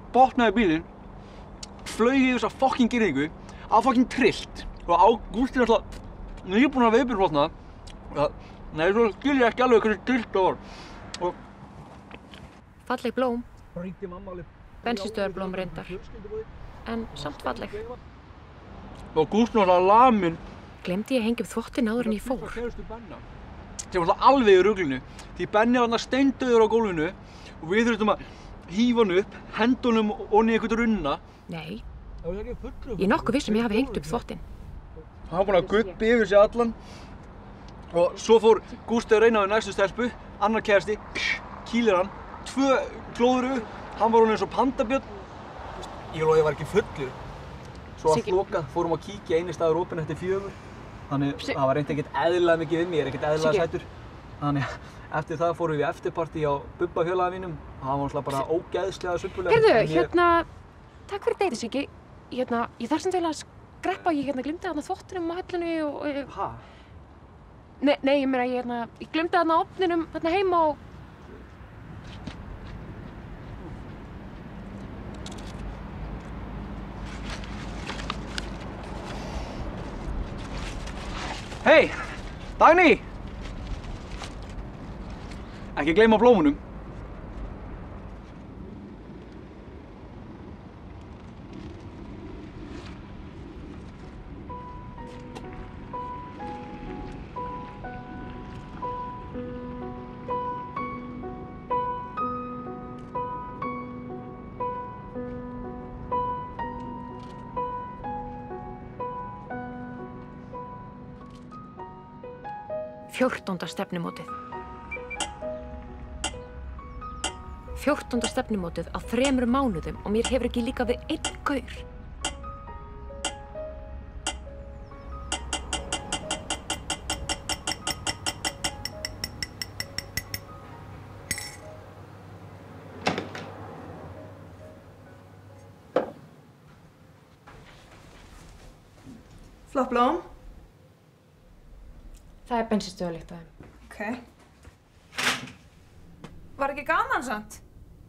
botnaði bílinn, flaug yfir þessa fucking girðingu, á fucking trillt. Og Ágúst er alltaf nýbúinn að viðbjörnbotna. Nei, svo skil ég ekki alveg hvernig trillt það var. Falleg blóm. Hringdi mamma alveg. Bensínstöðvarblóm reyndar. En samt falleg. Og Ágúst er alltaf laminn. Gleymdi ég að hengja upp þvottinn áður en ég fór. Sem var alltaf alveg í ruglinu. Því Benni var þarna steindauður á gólfinu og við þurftum að hífa hann upp, henda honum onni í einhvern runna. Nei. Ég er nokkuð viss ég hafi hengt upp þvottinn. Hann var búinn að guppi yfir sig allan. Og svo fór Gústi að reyna við næstu stelpu, annar kærasti, kýlir hann, 2 klóðuru, hann var honum eins og pandabjörn. Ég lofa ég var ekki fullur. Svo allt lokað, fórum að kíkja eini staður opinn eftir 4. Þannig það var reynt ekkert eðlilega mikið við mig, ég er ekkert eðlilega sætur. Þannig eftir það fórum við í eftirpartí á Bubba félaga mínum. Það var bara ógeðslega sumpulega. Heyrðu, takk fyrir deytið, Siggi. Ég þarf samt eiginlega að skreppa, ég gleymdi þarna þvottinum á hellunni og... Ha? Nei, ég meina, ég gleymdi þarna ofninum þarna heima og... Hey, Dagný! Ekki gleyma blómunum. 14. stefnumótið. 14. stefnumótið á 3 mánuðum og mér hefur ekki líka við einn gaur. Flott blóm. Það bensínstöðvarlykt á þeim. Ok. Var ekki gaman samt?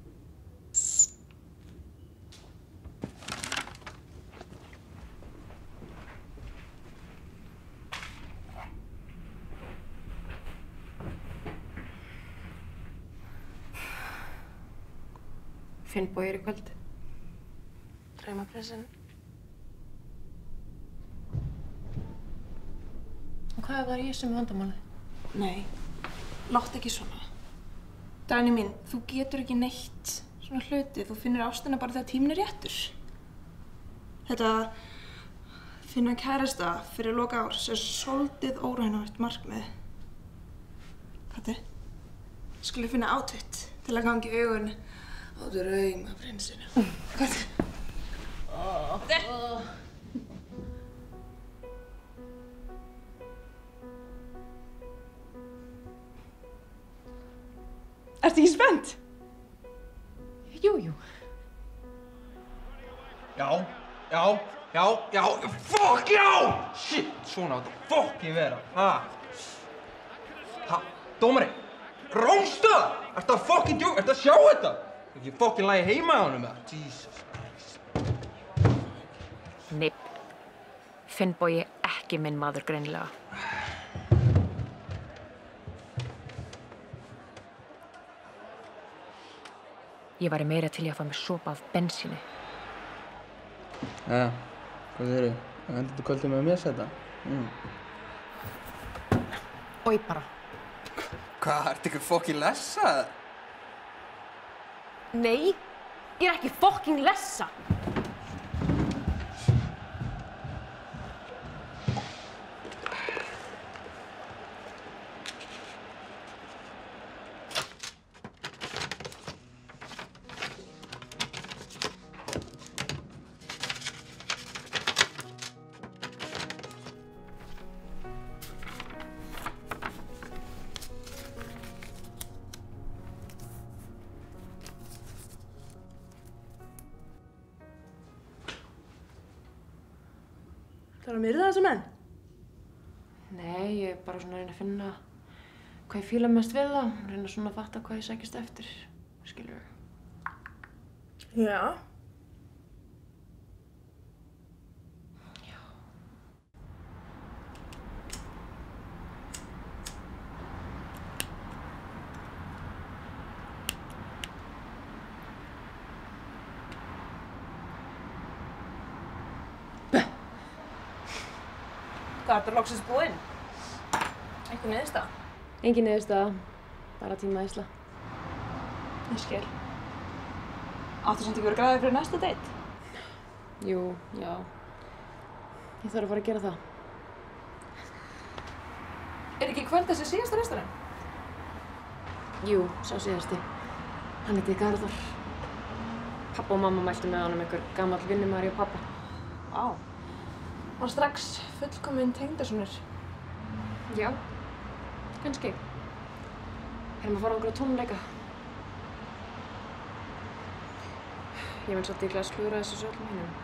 Finnbogi í kvöld. Draumaprinsinn. Og hvað var ég sem vandamálið? Nei, láttu ekki svona. Dagný mín, þú getur ekki neitt svona hluti. Þú finnur ástina bara þegar tíminn er réttur. Þetta finna kærasta fyrir loka árs er svolítið óraunhæft markmið. Hvað er? Skulum finna outfit til að ganga í augun á draumaprinsinu. Hvað er? Ertu ekki spennt? Jú. Já, fuck já! Shit, svona átt að fucking vera. Dómari, róstu það! Ertu að fucking djóka? Ertu að sjá þetta? Ekki fucking lagi heima á honum eða? Jesus Christ. Nipp. Finnbogi ekki minn maður greinilega. Ég væri meira til í að fá mér sopa af bensíni. Jæja, hvað segirðu? Endur þú kvöldið með mér þetta? Oj bara. Hvað, ertu ekki fucking lessa? Nei, ég er ekki fucking lessa. Það er að myrða þessa menn? Nei, ég er bara svona að reyna að finna hvað ég fíla mest við það. Reyna svona að fatta hvað ég sækist eftir, skilurðu. Já. Hvað, ertu loksins búinn? Einhver niðurstaða? Engin niðurstaða, bara tímaeyðsla. Ég skil. Áttu samt ekki verið græðið fyrir næsta date? Jú, já. Ég þarf að fara að gera það. Er ekki í kvöld þessi síðasta restaurant? Jú, sá síðasti. Hann heiti Garðar. Pappa og mamma mæltu með honum einhver gamall vinnumaður hjá pappa. Vá. Var strax fullkominn tengdasonur. Já, kannski. Erum að fara á einhverja tónleika. Ég vil svolítið illa að slúðra þessu svo öllum hinum.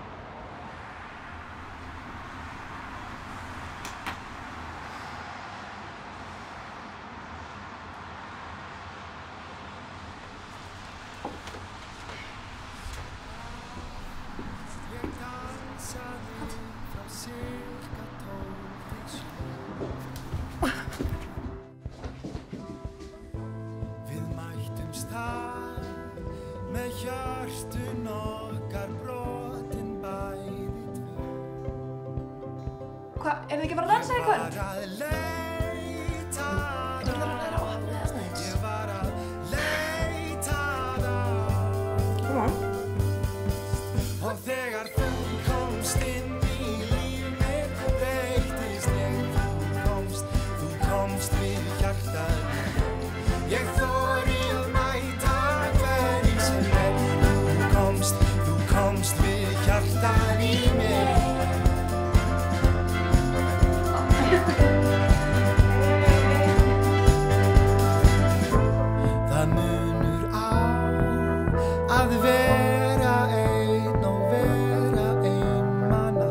Við mættumst þar með hjörtun okkar brotin bæði tvö. Hvað, er þið ekki bara að dansa í kvöld? Var að leita Þú verður að læra á hafnið þess næst. Ég var að leita Come on. Og þegar þú komst inn í líf mitt breytist ég. Þú komst við hjartað. Ég þori að mæta hverjum sem þú komst við hjartað í mér. Það munur á að vera einn og vera einmana.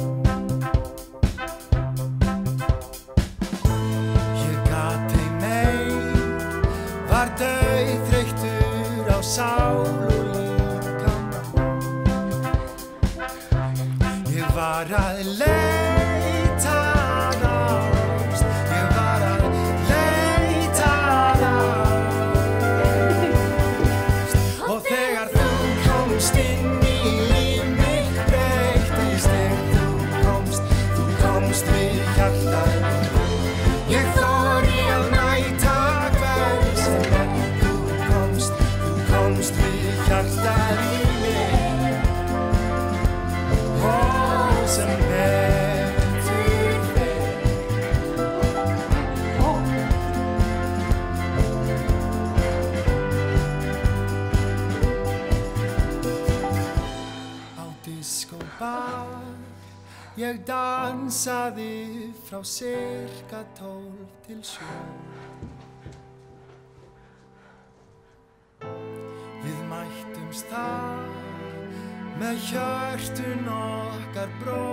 Ég gat ei meir, var dauðþreyttur á sál og líkama. Ég var að leita að ást, ég var að leita að ást. Og þegar þú komst inn í líf mitt breyttist ég. Þú komst við hjartað. Ég þori að mæta hverjum sem þú komst við hjartað í mér. Ó, sem betur fer. Ó. Á diskóbar ég dansaði frá sirka 12 til 7. Við mættumst þar með hjörtun okkar brot